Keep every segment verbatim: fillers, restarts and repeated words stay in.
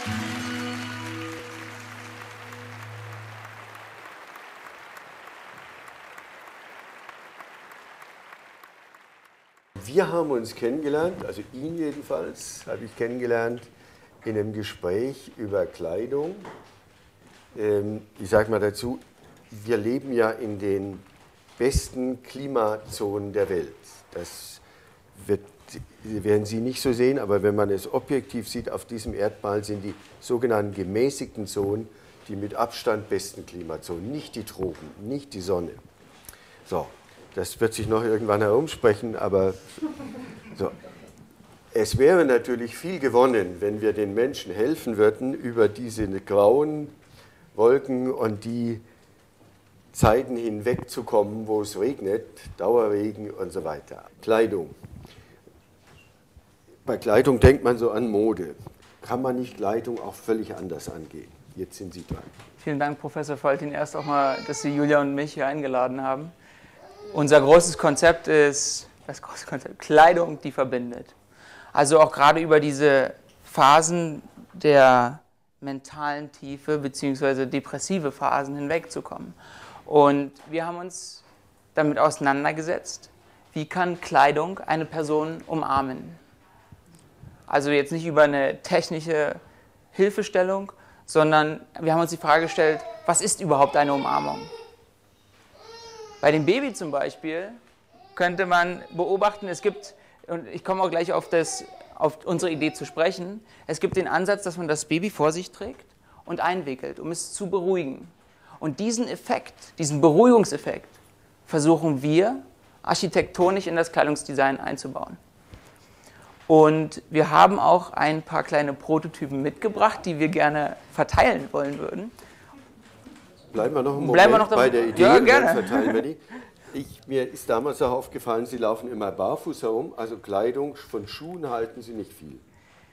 Wir haben uns kennengelernt, also ihn jedenfalls habe ich kennengelernt in einem Gespräch über Kleidung. Ich sage mal dazu, wir leben ja in den besten Klimazonen der Welt. Das wird, werden Sie nicht so sehen, aber wenn man es objektiv sieht, auf diesem Erdball sind die sogenannten gemäßigten Zonen die mit Abstand besten Klimazonen, nicht die Tropen, nicht die Sonne. So. Das wird sich noch irgendwann herumsprechen, aber so. Es wäre natürlich viel gewonnen, wenn wir den Menschen helfen würden, über diese grauen Wolken und die Zeiten hinwegzukommen, wo es regnet, Dauerregen und so weiter. Kleidung. Bei Kleidung denkt man so an Mode. Kann man nicht Kleidung auch völlig anders angehen? Jetzt sind Sie dran. Vielen Dank, Professor Foltin, erst auch mal, dass Sie Julia und mich hier eingeladen haben. Unser großes Konzept ist, das große Konzept, Kleidung, die verbindet. Also auch gerade über diese Phasen der mentalen Tiefe bzw. depressive Phasen hinwegzukommen. Und wir haben uns damit auseinandergesetzt, wie kann Kleidung eine Person umarmen. Also jetzt nicht über eine technische Hilfestellung, sondern wir haben uns die Frage gestellt, was ist überhaupt eine Umarmung? Bei dem Baby zum Beispiel könnte man beobachten, es gibt, und ich komme auch gleich auf, das, auf unsere Idee zu sprechen, es gibt den Ansatz, dass man das Baby vor sich trägt und einwickelt, um es zu beruhigen. Und diesen Effekt, diesen Beruhigungseffekt, versuchen wir architektonisch in das Kleidungsdesign einzubauen. Und wir haben auch ein paar kleine Prototypen mitgebracht, die wir gerne verteilen wollen würden. Bleiben wir noch einen Bleiben Moment wir noch bei der Idee, ja, und gerne. dann verteilen wir die. Ich, mir ist damals auch aufgefallen, Sie laufen immer barfuß herum, also Kleidung, von Schuhen halten Sie nicht viel.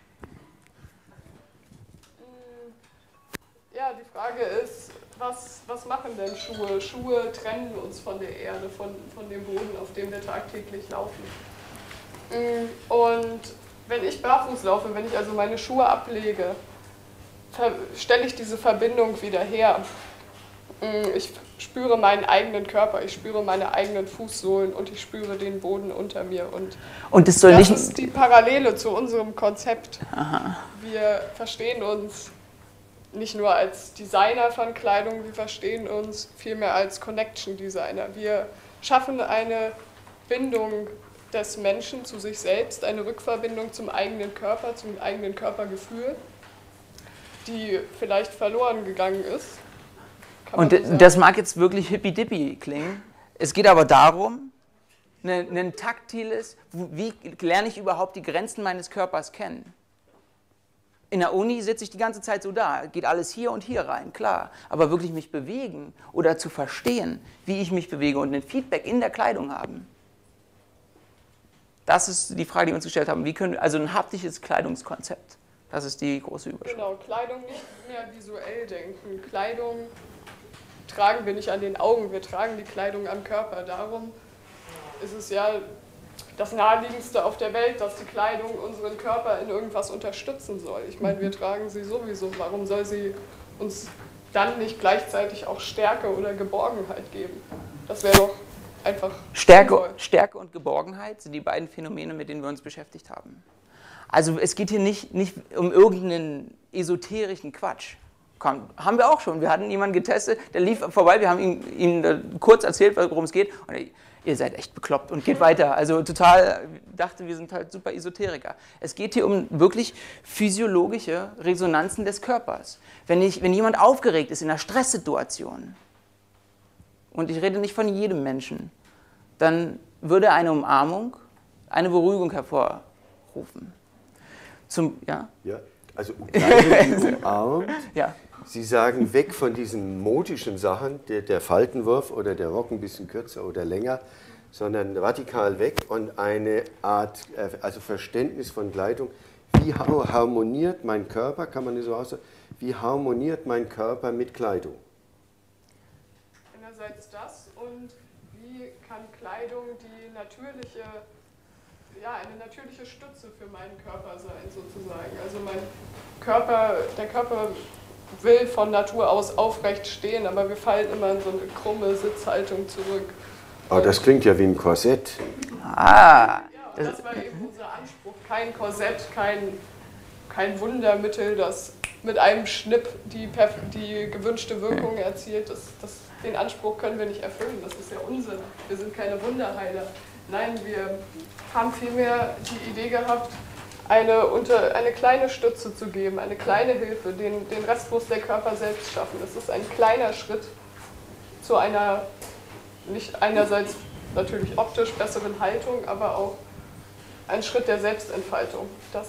Ja, die Frage ist, was, was machen denn Schuhe? Schuhe trennen uns von der Erde, von, von dem Boden, auf dem wir tagtäglich laufen. Und wenn ich barfuß laufe, wenn ich also meine Schuhe ablege, stelle ich diese Verbindung wieder her. Ich spüre meinen eigenen Körper, ich spüre meine eigenen Fußsohlen und ich spüre den Boden unter mir. Und, und das, soll das nicht ist die Parallele zu unserem Konzept. Aha. Wir verstehen uns nicht nur als Designer von Kleidung, wir verstehen uns vielmehr als Connection Designer. Wir schaffen eine Bindung des Menschen zu sich selbst, eine Rückverbindung zum eigenen Körper, zum eigenen Körpergefühl, die vielleicht verloren gegangen ist. Und so das mag jetzt wirklich hippie-dippy klingen. Es geht aber darum, ein, ein taktiles, wie lerne ich überhaupt die Grenzen meines Körpers kennen? In der Uni sitze ich die ganze Zeit so da, geht alles hier und hier rein, klar. Aber wirklich mich bewegen oder zu verstehen, wie ich mich bewege und ein Feedback in der Kleidung haben. Das ist die Frage, die wir uns gestellt haben. Wie können, also ein haptisches Kleidungskonzept. Das ist die große Überschrift. Genau, Kleidung nicht mehr visuell denken. Kleidung tragen wir nicht an den Augen, wir tragen die Kleidung am Körper. Darum ist es ja das Naheliegendste auf der Welt, dass die Kleidung unseren Körper in irgendwas unterstützen soll. Ich meine, wir tragen sie sowieso. Warum soll sie uns dann nicht gleichzeitig auch Stärke oder Geborgenheit geben? Das wäre doch einfach Stärke, Stärke und Geborgenheit sind die beiden Phänomene, mit denen wir uns beschäftigt haben. Also es geht hier nicht, nicht um irgendeinen esoterischen Quatsch. Komm, haben wir auch schon. Wir hatten jemanden getestet, der lief vorbei, wir haben ihm, ihm kurz erzählt, worum es geht. Und er, ihr seid echt bekloppt und geht weiter. Also total, dachte, wir sind halt super Esoteriker. Es geht hier um wirklich physiologische Resonanzen des Körpers. Wenn, ich, wenn jemand aufgeregt ist in einer Stresssituation, und ich rede nicht von jedem Menschen, dann würde eine Umarmung eine Beruhigung hervorrufen. Zum, ja? Ja, also Kleidung, die umarmt. Ja. Sie sagen, weg von diesen modischen Sachen, der, der Faltenwurf oder der Rock ein bisschen kürzer oder länger, sondern radikal weg und eine Art, also Verständnis von Kleidung. Wie harmoniert mein Körper, kann man das so aussagen, wie harmoniert mein Körper mit Kleidung? Einerseits das und wie kann Kleidung die natürliche, ja, ja, eine natürliche Stütze für meinen Körper sein, sozusagen. Also mein Körper, der Körper will von Natur aus aufrecht stehen, aber wir fallen immer in so eine krumme Sitzhaltung zurück. Aber das klingt ja wie ein Korsett. Ah. Ja, das war eben unser Anspruch. Kein Korsett, kein, kein Wundermittel, das mit einem Schnipp die, die gewünschte Wirkung erzielt. Das, das, den Anspruch können wir nicht erfüllen. Das ist ja Unsinn. Wir sind keine Wunderheiler. Nein, wir haben vielmehr die Idee gehabt, eine, unter, eine kleine Stütze zu geben, eine kleine Hilfe. Den, den Rest muss der Körper selbst schaffen. Es ist ein kleiner Schritt zu einer, nicht einerseits natürlich optisch besseren Haltung, aber auch ein Schritt der Selbstentfaltung. Das,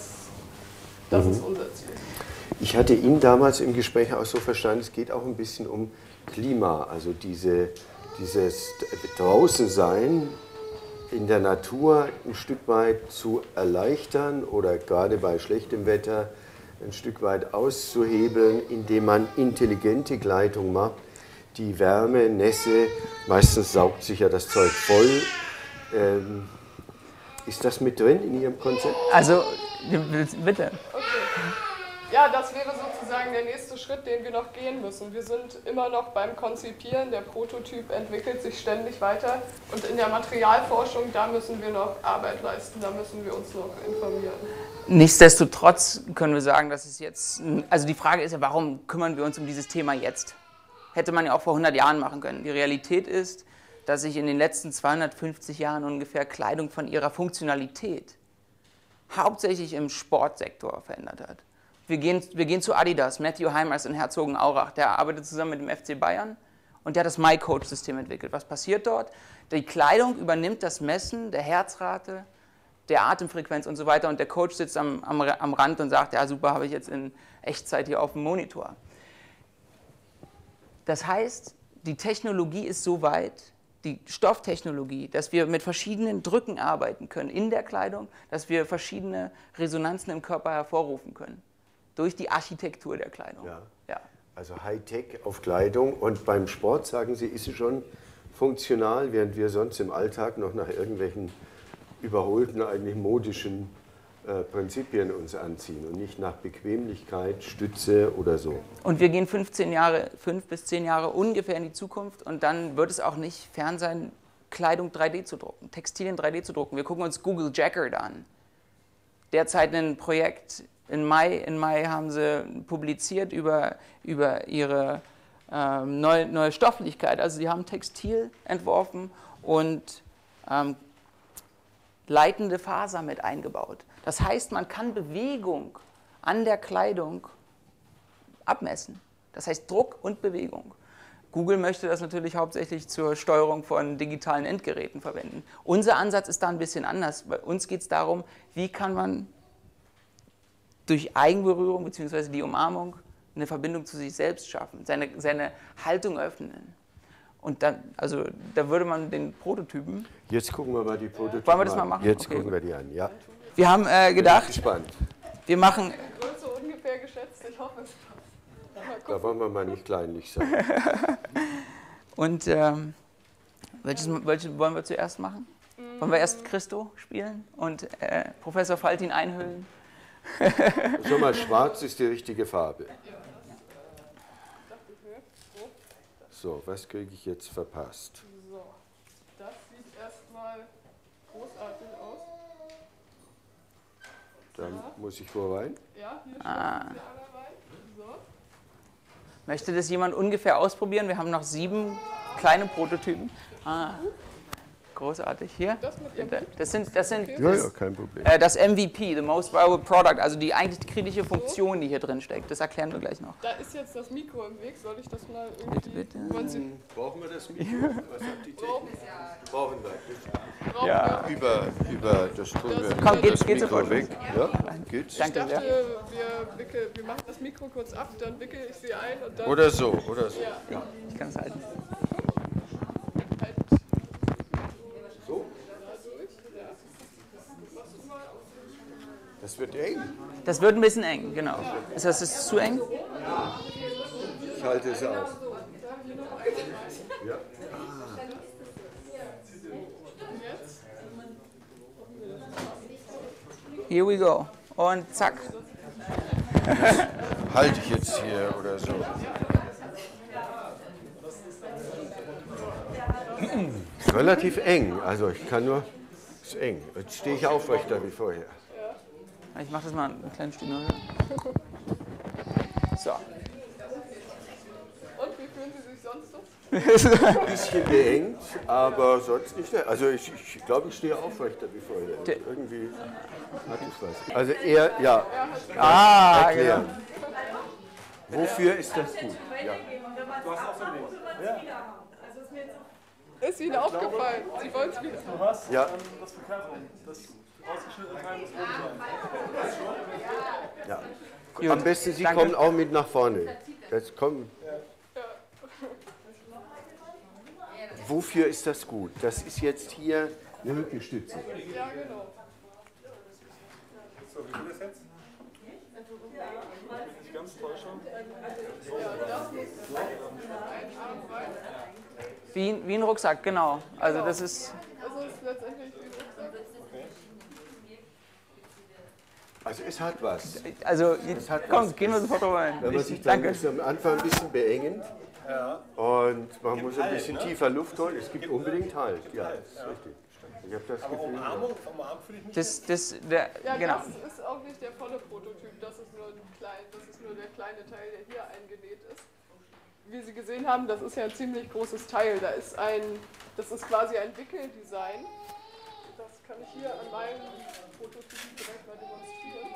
das mhm. ist unser Ziel. Ich hatte ihn damals im Gespräch auch so verstanden, es geht auch ein bisschen um Klima, also diese, dieses Draußensein in der Natur ein Stück weit zu erleichtern oder gerade bei schlechtem Wetter ein Stück weit auszuhebeln, indem man intelligente Kleidung macht, die Wärme, Nässe, meistens saugt sich ja das Zeug voll. Ähm, ist das mit drin in Ihrem Konzept? Also, bitte. Okay. Ja, das wäre sozusagen der nächste Schritt, den wir noch gehen müssen. Wir sind immer noch beim Konzipieren, der Prototyp entwickelt sich ständig weiter und in der Materialforschung, da müssen wir noch Arbeit leisten, da müssen wir uns noch informieren. Nichtsdestotrotz können wir sagen, dass es jetzt, also die Frage ist ja, warum kümmern wir uns um dieses Thema jetzt? Hätte man ja auch vor hundert Jahren machen können. Die Realität ist, dass sich in den letzten zweihundertfünfzig Jahren ungefähr Kleidung von ihrer Funktionalität hauptsächlich im Sportsektor verändert hat. Wir gehen, wir gehen zu Adidas, Matthew Heimers in Herzogenaurach, der arbeitet zusammen mit dem F C Bayern und der hat das MyCoach-System entwickelt. Was passiert dort? Die Kleidung übernimmt das Messen der Herzrate, der Atemfrequenz und so weiter und der Coach sitzt am, am, am Rand und sagt, ja super, habe ich jetzt in Echtzeit hier auf dem Monitor. Das heißt, die Technologie ist so weit, die Stofftechnologie, dass wir mit verschiedenen Drücken arbeiten können in der Kleidung, dass wir verschiedene Resonanzen im Körper hervorrufen können. Durch die Architektur der Kleidung. Ja. Ja. Also Hightech auf Kleidung und beim Sport, sagen Sie, ist es schon funktional, während wir sonst im Alltag noch nach irgendwelchen überholten, eigentlich modischen äh, Prinzipien uns anziehen und nicht nach Bequemlichkeit, Stütze oder so. Und wir gehen fünfzehn Jahre, fünf bis zehn Jahre ungefähr in die Zukunft und dann wird es auch nicht fern sein, Kleidung drei D zu drucken, Textilien drei D zu drucken. Wir gucken uns Google Jacquard an. Derzeit ein Projekt. In Mai, in Mai haben sie publiziert über, über ihre ähm, neue, neue Stofflichkeit. Also sie haben Textil entworfen und ähm, leitende Faser mit eingebaut. Das heißt, man kann Bewegung an der Kleidung abmessen. Das heißt Druck und Bewegung. Google möchte das natürlich hauptsächlich zur Steuerung von digitalen Endgeräten verwenden. Unser Ansatz ist da ein bisschen anders. Bei uns geht es darum, wie kann man durch Eigenberührung bzw. die Umarmung eine Verbindung zu sich selbst schaffen, seine, seine Haltung öffnen. Und dann, also da würde man den Prototypen... Jetzt gucken wir mal die Prototypen Wollen wir das mal machen? Jetzt okay, gucken wir die an, ja. Wir haben äh, gedacht, Bin gespannt. wir machen... Größe ungefähr geschätzt, ich hoffe es passt. Da wollen wir mal nicht kleinlich sein. Und ähm, welches, welches wollen wir zuerst machen? Wollen wir erst Christo spielen und äh, Professor Faltin einhüllen? Schon mal, schwarz ist die richtige Farbe. So, was kriege ich jetzt verpasst? So, das sieht erstmal großartig aus. Dann ja. Muss ich wo rein? Ja, hier ah. steht einmal rein. So. Möchte das jemand ungefähr ausprobieren? Wir haben noch sieben kleine Prototypen. Ah. Großartig. Hier. Das mit Ihrem Das sind, das sind ja, ja, kein Problem. Äh, das M V P, the Most Valuable Product, also die eigentlich kritische Funktion, die hier drin steckt. Das erklären wir gleich noch. Da ist jetzt das Mikro im Weg. Soll ich das mal irgendwie... Bitte, bitte. Wollen Sie Brauchen wir das Mikro? Was sagt die Technik? Brauchen wir. brauchen Ja. wir- Über, über das tun wir. Komm, geht's, das geht's Mikro sofort. weg. Ja, geht's? Ich Danke dachte, sehr. wir, wickel, wir machen das Mikro kurz ab, dann wickel ich Sie ein und dann... Oder so, oder so. Ja, Ich kann es halten. halt So? dadurch. Ja. Das wird eng. Das wird ein bisschen eng, genau. Ist das ist zu eng? Ich halte es aus. Ja. Jetzt? Here we go. Und zack. Halte ich jetzt hier oder so. Relativ eng, also ich kann nur, ist eng. Jetzt stehe ich aufrechter wie vorher. Ich mache das mal ein kleines Stück höher. So. Und wie fühlen Sie sich sonst so? Ein bisschen beengt, aber sonst nicht. Also ich, ich glaube, ich stehe aufrechter wie vorher. Der- Irgendwie hat es was. Also eher, ja, Ah, erklären. genau. Wofür ist das gut? Ja. Ist Ihnen aufgefallen? Sie wollen es wieder. Du hast Ja. ähm, das Verkehrung, das ausgeschnittene Teil muss oben sein. Ja. Gut. Am besten, Sie Danke. kommen auch mit nach vorne. Jetzt kommen. Wofür ist das gut? Das ist jetzt hier eine Rückenstütze. Ja, genau. So, wie viel ist jetzt? Nicht ganz täuschen. Wie, wie ein Rucksack, genau. Also das ist, Also es ist letztendlich wie Rucksack. Also es hat was. also hat komm, was. gehen wir sofort rein. Wenn man Ich, sich dann danke. ist am Anfang ein bisschen beengend und man muss ein bisschen tiefer Luft holen. Es gibt unbedingt Halt. Ja, das ist richtig. Ich habe das Gefühl. Umarmung, vom Arm fühle ich mich. Das, das, der, Ja, genau. das ist auch nicht der volle Prototyp, das ist, nur ein klein, das ist nur der kleine Teil, der hier eingenäht ist. Wie Sie gesehen haben, das ist ja ein ziemlich großes Teil. Da ist ein, das ist quasi ein Wickeldesign. Das kann ich hier an meinem Prototyp direkt mal demonstrieren.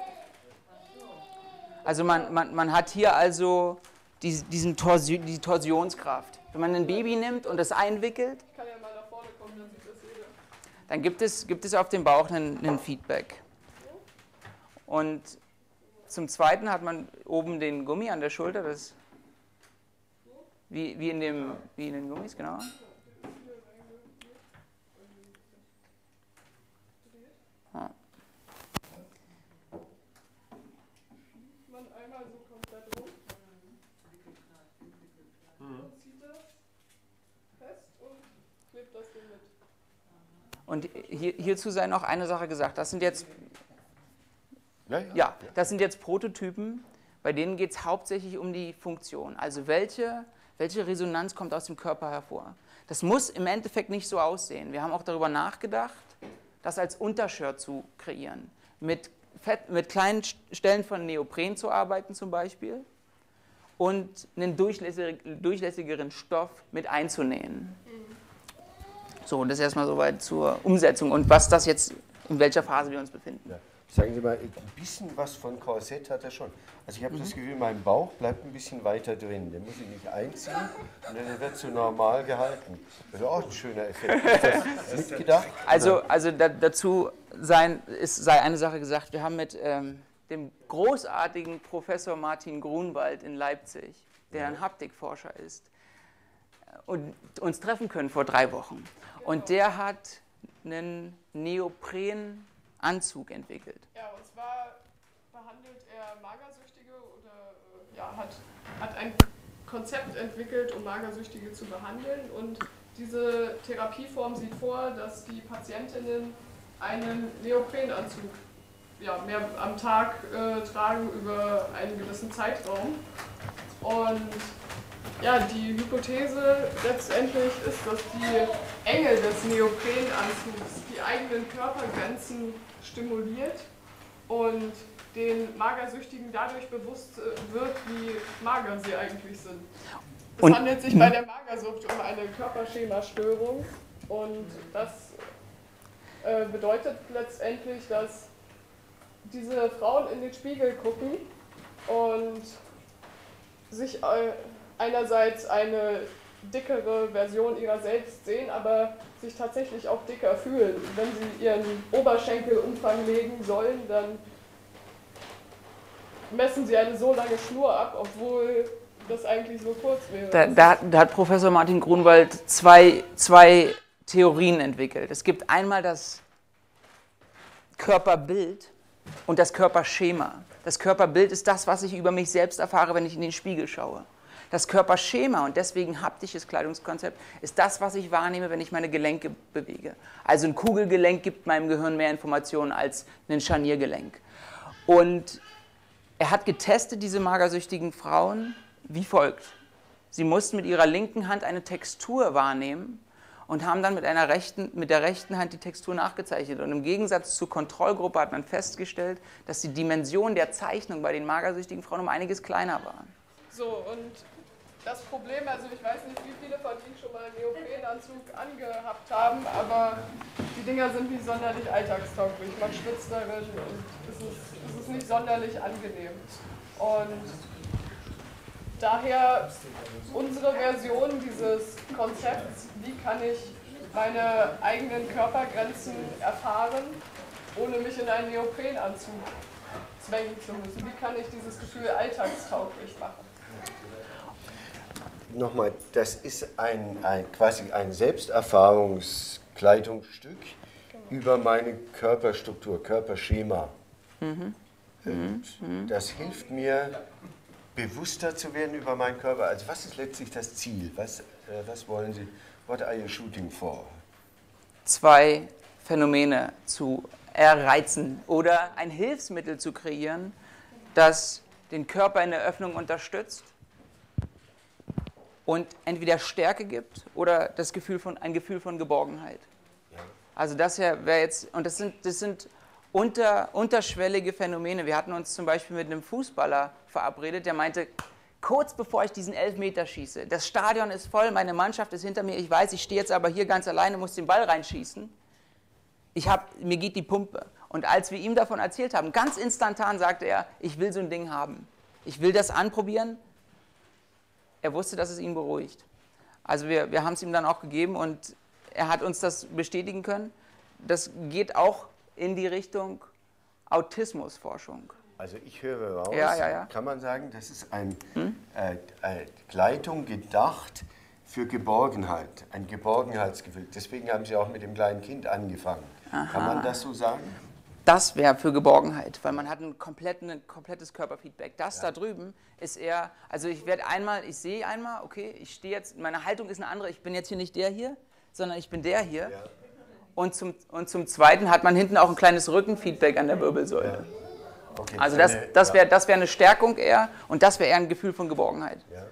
Also man, man, man hat hier also die, diesen Torsi die Torsionskraft. Wenn man ein Baby nimmt und das einwickelt, Ich kann ja mal nach vorne kommen, dann sieht das jeder. dann gibt es, gibt es auf dem Bauch einen, einen Feedback. Und zum Zweiten hat man oben den Gummi an der Schulter, das wie, wie, in dem, wie in den Gummis, genau. Ja. Man einmal so komplett rum. Und zieht das fest und klebt das hier mit. Und hier, hierzu sei noch eine Sache gesagt. Das sind jetzt, Ja, ja. ja, das sind jetzt Prototypen, bei denen geht es hauptsächlich um die Funktion. Also welche, welche Resonanz kommt aus dem Körper hervor. Das muss im Endeffekt nicht so aussehen. Wir haben auch darüber nachgedacht, das als Untershirt zu kreieren. Mit, Fett, mit kleinen Stellen von Neopren zu arbeiten zum Beispiel und einen durchlässig, durchlässigeren Stoff mit einzunähen. So, das erstmal soweit zur Umsetzung und was das jetzt, in welcher Phase wir uns befinden. Ja. Sagen Sie mal, ein bisschen was von Korsett hat er schon. Also ich habe das Gefühl, mein Bauch bleibt ein bisschen weiter drin. Den muss ich nicht einziehen und dann wird so normal gehalten. Das ist auch ein schöner Effekt. Ist das mitgedacht? Also, also da, dazu sein, ist, sei eine Sache gesagt, wir haben mit ähm, dem großartigen Professor Martin Grunwald in Leipzig, der ein Haptikforscher ist, und uns treffen können vor drei Wochen. Und der hat einen Neoprenanzug entwickelt. Ja, und zwar behandelt er Magersüchtige oder äh, ja, hat, hat ein Konzept entwickelt, um Magersüchtige zu behandeln. Und diese Therapieform sieht vor, dass die Patientinnen einen Neoprenanzug ja, mehr am Tag äh, tragen über einen gewissen Zeitraum. Und ja, die Hypothese letztendlich ist, dass die Enge des Neoprenanzugs die eigenen Körpergrenzen stimuliert und den Magersüchtigen dadurch bewusst wird, wie mager sie eigentlich sind. Es Und- handelt sich bei der Magersucht um eine Körperschemastörung und das äh, bedeutet letztendlich, dass diese Frauen in den Spiegel gucken und sich äh, einerseits eine dickere Version ihrer selbst sehen, aber sich tatsächlich auch dicker fühlen. Wenn sie ihren Oberschenkelumfang legen sollen, dann messen sie eine so lange Schnur ab, obwohl das eigentlich so kurz wäre. Da, da, da hat Professor Martin Grunwald zwei, zwei Theorien entwickelt. Es gibt einmal das Körperbild und das Körperschema. Das Körperbild ist das, was ich über mich selbst erfahre, wenn ich in den Spiegel schaue. Das Körperschema und deswegen haptisches Kleidungskonzept ist das, was ich wahrnehme, wenn ich meine Gelenke bewege. Also ein Kugelgelenk gibt meinem Gehirn mehr Informationen als ein Scharniergelenk. Und er hat getestet, diese magersüchtigen Frauen, wie folgt. Sie mussten mit ihrer linken Hand eine Textur wahrnehmen und haben dann mit, einer rechten, mit der rechten Hand die Textur nachgezeichnet. Und im Gegensatz zur Kontrollgruppe hat man festgestellt, dass die Dimensionen der Zeichnung bei den magersüchtigen Frauen um einiges kleiner waren. So, und das Problem, also ich weiß nicht, wie viele von Ihnen schon mal einen Neoprenanzug angehabt haben, aber die Dinger sind nicht sonderlich alltagstauglich. Man schwitzt darin und es ist, es ist nicht sonderlich angenehm. Und daher unsere Version dieses Konzepts, wie kann ich meine eigenen Körpergrenzen erfahren, ohne mich in einen Neoprenanzug zwängen zu müssen. Wie kann ich dieses Gefühl alltagstauglich machen? Nochmal, das ist ein, ein, quasi ein Selbsterfahrungskleidungsstück genau. über meine Körperstruktur, Körperschema. Mhm. Und mhm. das hilft mir, bewusster zu werden über meinen Körper. Also was ist letztlich das Ziel? Was, äh, was wollen Sie? What are you shooting for? Zwei Phänomene zu erreizen oder ein Hilfsmittel zu kreieren, das den Körper in der Öffnung unterstützt und entweder Stärke gibt oder das Gefühl von, ein Gefühl von Geborgenheit. Ja. Also das wäre jetzt, und das sind, das sind unter, unterschwellige Phänomene. Wir hatten uns zum Beispiel mit einem Fußballer verabredet, der meinte, kurz bevor ich diesen Elfmeter schieße, das Stadion ist voll, meine Mannschaft ist hinter mir, ich weiß, ich stehe jetzt aber hier ganz alleine, muss den Ball reinschießen. Ich hab, mir geht die Pumpe. Und als wir ihm davon erzählt haben, ganz instantan sagte er, ich will so ein Ding haben. Ich will das anprobieren. Er wusste, dass es ihn beruhigt. Also wir, wir haben es ihm dann auch gegeben und er hat uns das bestätigen können. Das geht auch in die Richtung Autismusforschung. Also ich höre raus, ja, ja, ja. kann man sagen, das ist eine hm? äh, äh, Kleidung gedacht für Geborgenheit, ein Geborgenheitsgefühl. Deswegen haben Sie auch mit dem kleinen Kind angefangen. Aha. Kann man das so sagen? Das wäre für Geborgenheit, weil man hat ein, komplett, ein komplettes Körperfeedback. Das ja. da drüben ist eher, also ich werde einmal, ich sehe einmal, okay, ich stehe jetzt, meine Haltung ist eine andere, ich bin jetzt hier nicht der hier, sondern ich bin der hier. Ja. Und, zum, und zum Zweiten hat man hinten auch ein kleines Rückenfeedback an der Wirbelsäule. Ja. Okay, also das, das wäre das wär eine Stärkung eher und das wäre eher ein Gefühl von Geborgenheit. Ja.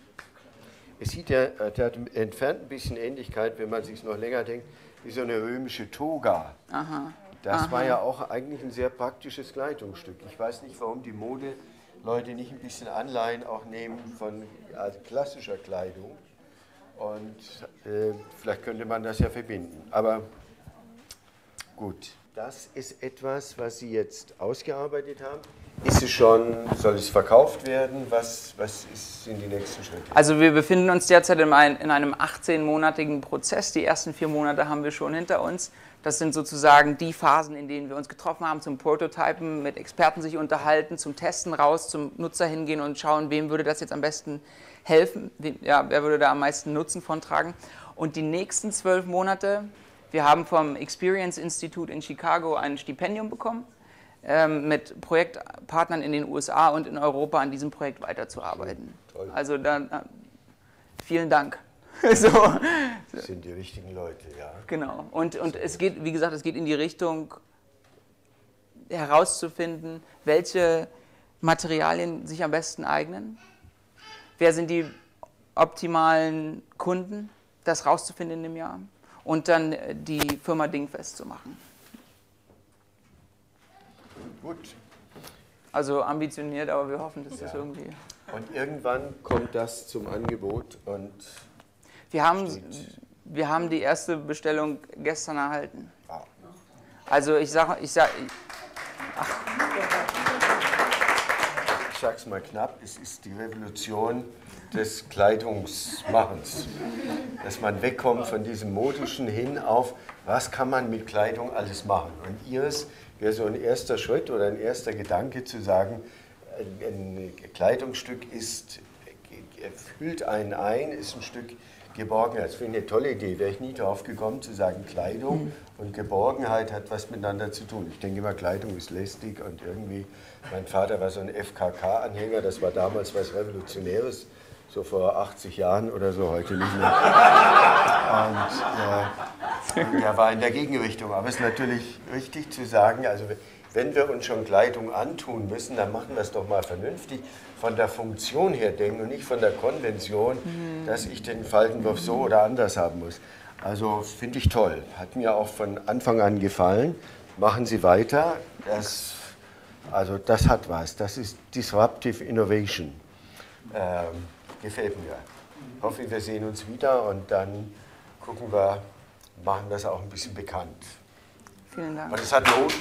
Es sieht ja, der hat entfernt ein bisschen Ähnlichkeit, wenn man sich noch länger denkt, wie so eine römische Toga. Aha. Das Aha. war ja auch eigentlich ein sehr praktisches Kleidungsstück. Ich weiß nicht, warum die Modeleute nicht ein bisschen Anleihen auch nehmen von also klassischer Kleidung. Und äh, vielleicht könnte man das ja verbinden. Aber gut, das ist etwas, was Sie jetzt ausgearbeitet haben. Ist es schon, soll es verkauft werden? Was, was ist, sind die nächsten Schritte? Also wir befinden uns derzeit in, ein, in einem achtzehnmonatigen Prozess. Die ersten vier Monate haben wir schon hinter uns. Das sind sozusagen die Phasen, in denen wir uns getroffen haben, zum Prototypen, mit Experten sich unterhalten, zum Testen raus, zum Nutzer hingehen und schauen, wem würde das jetzt am besten helfen, ja, wer würde da am meisten Nutzen von tragen. Und die nächsten zwölf Monate, wir haben vom Experience Institute in Chicago ein Stipendium bekommen, ähm, mit Projektpartnern in den U S A und in Europa an diesem Projekt weiterzuarbeiten. Toll. Also da, vielen Dank. So. Das sind die richtigen Leute, ja. Genau. Und, und es geht, wie gesagt, es geht in die Richtung, herauszufinden, welche Materialien sich am besten eignen. Wer sind die optimalen Kunden, das rauszufinden in dem Jahr. Und dann die Firma dingfest zu machen. Gut. Also ambitioniert, aber wir hoffen, dass ja. das irgendwie... Und irgendwann kommt das zum Angebot und... Wir haben, wir haben die erste Bestellung gestern erhalten. Also ich sage, ich sage, ich sage es mal knapp, es ist die Revolution des Kleidungsmachens. Dass man wegkommt von diesem Modischen hin auf, was kann man mit Kleidung alles machen. Und Ihres wäre so ein erster Schritt oder ein erster Gedanke zu sagen, ein Kleidungsstück ist, füllt einen ein, ist ein Stück Geborgenheit. Das finde ich eine tolle Idee. Wäre ich nie drauf gekommen zu sagen, Kleidung mhm. und Geborgenheit hat was miteinander zu tun. Ich denke immer, Kleidung ist lästig und irgendwie, mein Vater war so ein F K K-Anhänger, das war damals was Revolutionäres, so vor achtzig Jahren oder so, heute nicht mehr. Und äh, der war in der Gegenrichtung. Aber es ist natürlich richtig zu sagen, also wenn wir uns schon Kleidung antun müssen, dann machen wir es doch mal vernünftig von der Funktion her denken und nicht von der Konvention, mhm. dass ich den Faltenwurf so oder anders haben muss. Also finde ich toll. Hat mir auch von Anfang an gefallen. Machen Sie weiter. Das, also das hat was. Das ist Disruptive Innovation. Ähm, gefällt mir. Hoffe, wir sehen uns wieder und dann gucken wir, machen das auch ein bisschen bekannt. Vielen Dank. Und es hat Not.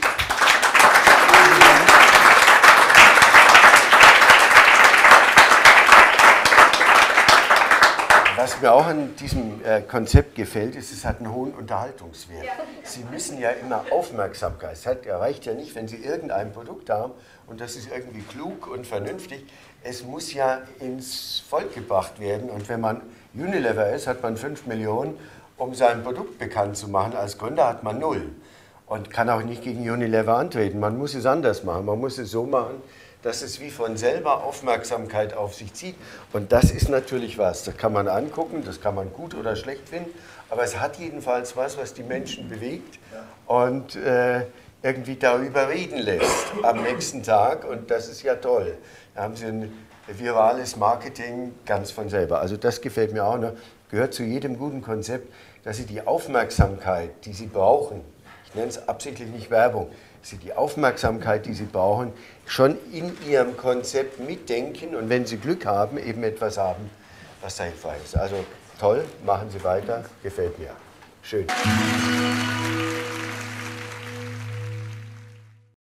Was mir auch an diesem äh, Konzept gefällt, ist, es hat einen hohen Unterhaltungswert. Ja. Sie müssen ja immer Aufmerksamkeit. Es hat, reicht ja nicht, wenn Sie irgendein Produkt haben und das ist irgendwie klug und vernünftig. Es muss ja ins Volk gebracht werden. Und wenn man Unilever ist, hat man fünf Millionen, um sein Produkt bekannt zu machen. Als Gründer hat man null und kann auch nicht gegen Unilever antreten. Man muss es anders machen. Man muss es so machen, dass es wie von selber Aufmerksamkeit auf sich zieht. Und das ist natürlich was, das kann man angucken, das kann man gut oder schlecht finden, aber es hat jedenfalls was, was die Menschen bewegt und äh, irgendwie darüber reden lässt am nächsten Tag. Und das ist ja toll. Da haben Sie ein virales Marketing ganz von selber. Also das gefällt mir auch noch. Gehört zu jedem guten Konzept, dass Sie die Aufmerksamkeit, die Sie brauchen, ich nenne es absichtlich nicht Werbung, Sie die Aufmerksamkeit, die Sie brauchen, schon in Ihrem Konzept mitdenken und wenn Sie Glück haben, eben etwas haben, was da hilfreich ist. Also toll, machen Sie weiter, gefällt mir. Schön.